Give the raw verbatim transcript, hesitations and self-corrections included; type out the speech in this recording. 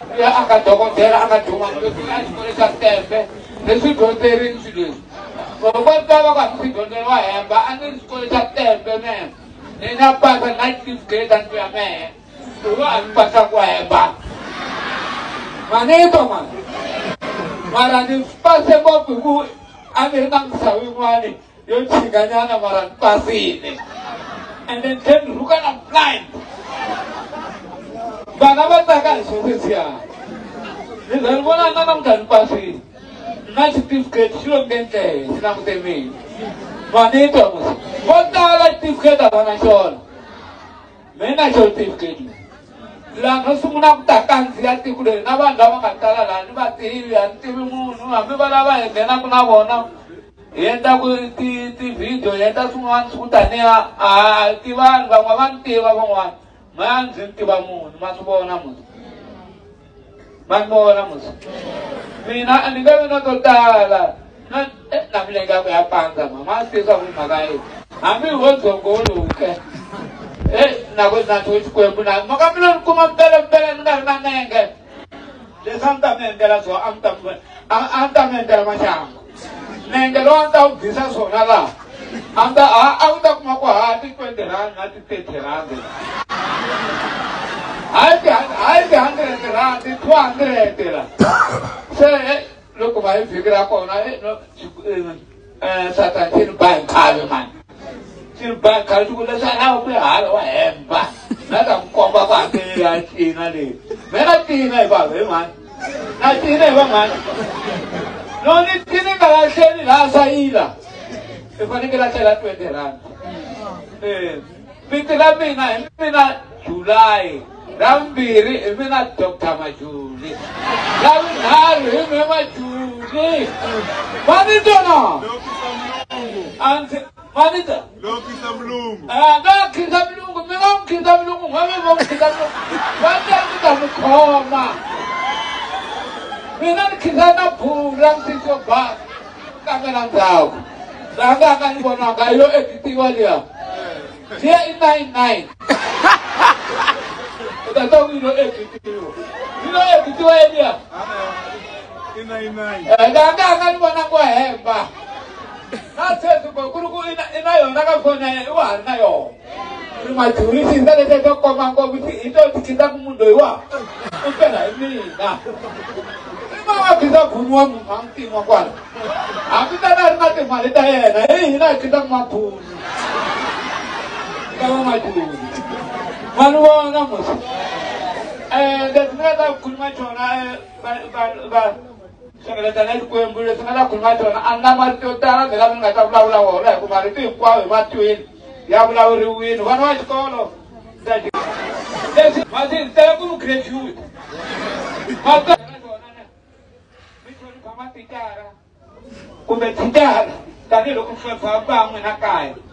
ya akadokotela akaduma kusikole satembe leswidyondzeri swileswi loko va tava ka swidyondzeri wa hemba a ni ri xikolo xa tembe mehe ni na pasa night certificate a ndzi ya mehe loko a ni pasa ku hemba manito mani mara ni pase ngopfu hi ku a ni ri na misava yin'wani yo chinganyana mara ni pasile and then then ni rhuka na blind vana va tsaka hi swo sweswiya ni za ni vona na namuntlha ni pasile na certificate xi lo ngendlehe xi langute mina manito musi vo tala certificate a va na xona mi na xo certificate laha no sungula ku ta kandziya tiko leri na vanhu lava nga tala laha ni va tivi a ni tivi munhu hambi va lava hi nghenaka na vona hi endlaku ti-video hi endla swin'wana swi ku taniya a ti vanhu van'we va ni tiva van'wana ma ndzi ni tiva munhu ma swi vona musi ma ni vona musi mina a ni nga vi na to tala na na milenge ya ku ya pandza ma ma swi tisa ku mhaka yini hambi ho dzongo lowu ke e na ku na to xikwembu na mhaka mina ni kuma mpelempele ni nga ri na nenge leswi a ni ta mi endlela swona a mi ta a ni ta mi endlela maxangu nenge lowu a ni ta wu bisa swona laha a ni ta a wu ta kuma ku ha ti twenty rand na ti thirty rand hayi ti hayi ti hundred rand ti two hundred la se loko va hi vhiki ra kona satani xi ni ba hi nkhavi mani xi ni ba hi nkhavi xi ku leswi a lava ku hala wa hemba na ta n'wi komba ku hakele ya cina leyi me na tina hi vanhu hi mani na tina hi va mani no ni tini nga lahleli laha sayila i fanekele a hlela twenty rand um viti ra mina hi mina July rambirhi hi mina Doctor Majuli ravunharhu hi me Majuli manito na anzi manito lokisa mlungu ah nga khisa mlungu mi nga khisa mlungu nga mi nga khisa mlungu va ta ku ta mi khoma mina ni khisa na phula ndzi ba kambe na ndhawu langa ka ni vonaka yo editiwa liya liya i nine nine Tata wino editiwa wino editiwa eliya i nine nine langa ka ni vona ku hemba na sweswi ku ri ku i na yona ka foni ya yena i wa ha ri na yona ri Majuli xi ndla leswi to komba ngopfu hi to ti khisa ku munhu loyiwa u pela hi mina i ma wa khisa phuni wa munhu a ntima kwala hambi ta na ri na timali ta yena hi hina hi khisa ku maphuni ka va Majuli ma ni vona musi um leswi ni nga ta khuluma xona va hlengeletana hi Xikwembu leswi nga ta khuluma xona a ni na marito yo tala vhela mi nga ta vulavula wona hi ku marito hinkwawo hi ma twini ya vulavuriwini vana va xikolo leswi ma swi tele ku graduate ma mi hlonipha matitara kumbe thitara tanihiloko mi hlonipha van'we na kaya